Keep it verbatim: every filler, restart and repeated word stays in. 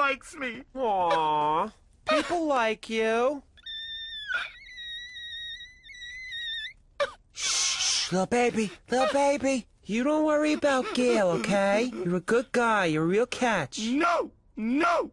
likes me. Aww. People like you. Shh, little baby, little baby. You don't worry about Gail, okay? You're a good guy. You're a real catch. No, no.